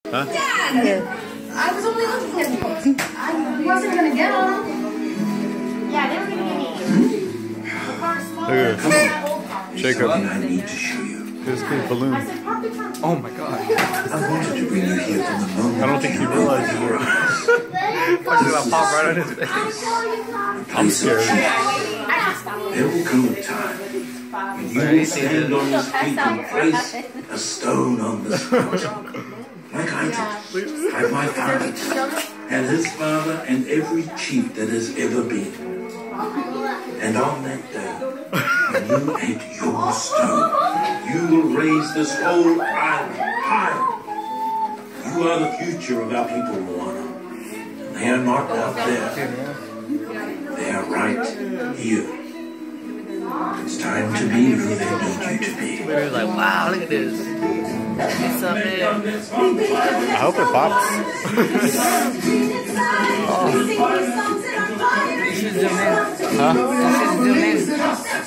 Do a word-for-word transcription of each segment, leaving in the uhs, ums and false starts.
Huh? Dad! I was only looking at them. I wasn't gonna get on them. Yeah, they were gonna give me. The car's smaller. Look at this. Jacob. I need to show you. This big balloon. Oh my god. I wanted to bring you here from the moment. I don't think he realizes it. Watch it pop right on his face. I'm scared. There will come a time when you will stand on his feet and place a stone on the spot. Like I did. Like my father did. And his father and every chief that has ever been. And on that day, when you add your stone, you will raise this whole island higher. You are the future of our people, Moana. They are not out there. They are right here. It's time to be who they need you to be. We're like, wow, look at this. It's up there. I hope it pops. Oh. You should zoom in. Huh? You should zoom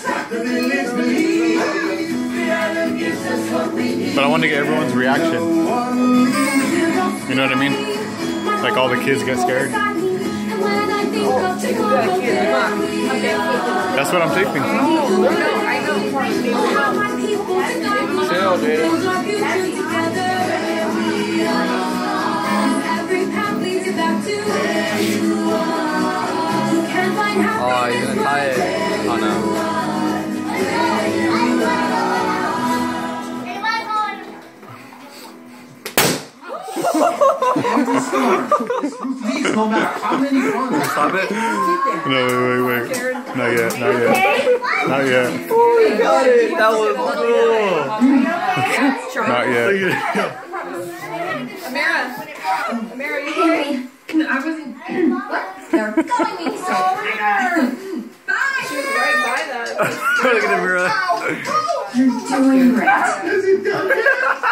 in. But I want to get everyone's reaction. You know what I mean? Like all the kids get scared. That's what I'm taping. Chill, dude. Oh, you're gonna tie it. Oh no. Please, no matter how many runs. Stop it. No, wait, wait, wait. Not yet, not yet. Not yet. Oh, you got it. That was cool. Not yet. Amira! Amira, you okay? I wasn't. What? They're calling me so. Bye! She was right by that. Look at the mirror. You're doing great.